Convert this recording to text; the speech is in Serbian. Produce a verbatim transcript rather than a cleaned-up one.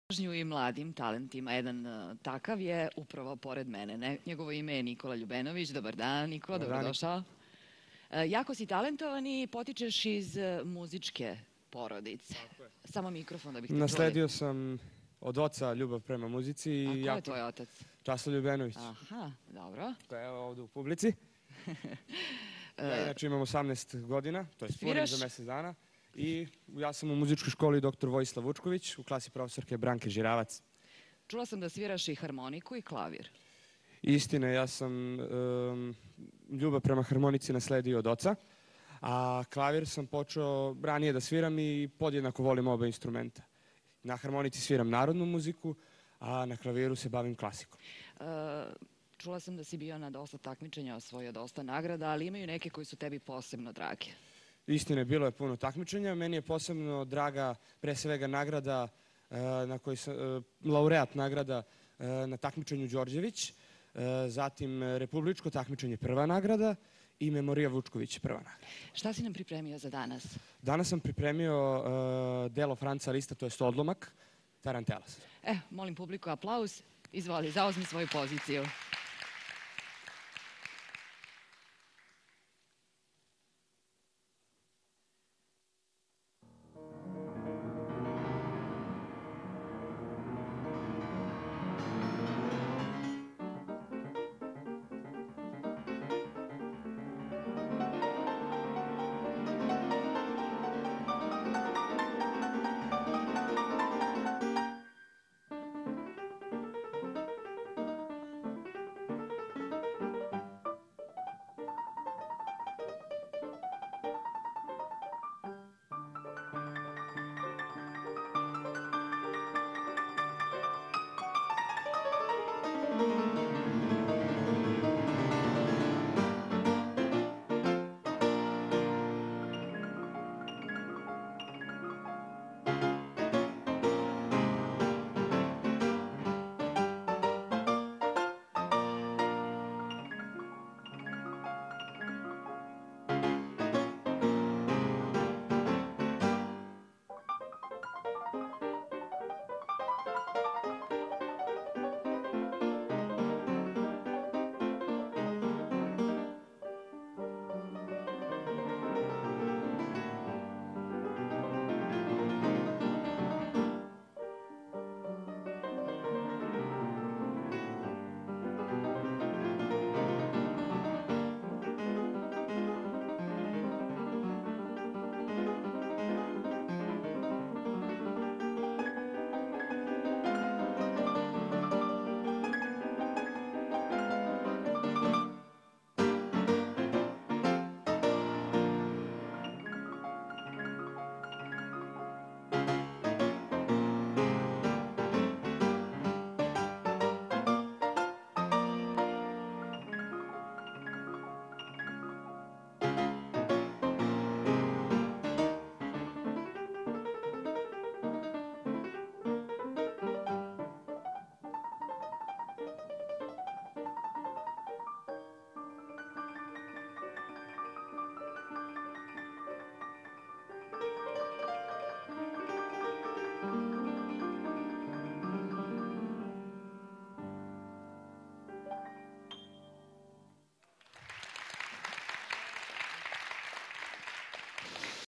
pažnju i mladim talentima. Jedan uh, takav je upravo pored mene. Ne? Njegovo ime je Nikola Ljubenović. Dobar dan, Nikola, Dobar dan. dobrodošao. Uh, jako si talentovan i potičeš iz uh, muzičke porodice. Samo mikrofon da bih te čuli. Nasledio sam od oca ljubav prema muzici. A ko je jako... tvoj otac? Časlo Ljubenović. Aha, dobro. To je ovdje u publici. Ja inače imam osamnaest godina, to je punim za mjesec dana. I ja sam u muzičkoj školi doktor Vojislav Vučković, u klasi profesorke Branke Žiravac. Čula sam da sviraš i harmoniku i klavir. Istina, ja sam um, ljubav prema harmonici nasledio od oca, a klavir sam počeo ranije da sviram i podjednako volim oba instrumenta. Na harmonici sviram narodnu muziku, a na klaviru se bavim klasikom. Uh, čula sam da si bio na dosta takmičenja, osvojio dosta nagrada, ali imaju neke koji su tebi posebno drage. Istine, bilo je puno takmičenja. Meni je posebno draga pre svega nagrada, na kojoj sam, laureat nagrada na takmičenju Đorđević, zatim republičko takmičenje prva nagrada i Memorija Vučković prva nagrada. Šta si nam pripremio za danas? Danas sam pripremio delo Franca Lista, to je odlomak Tarantelas. Eh, molim publiku aplauz. Izvoli, zauzmi svoju poziciju.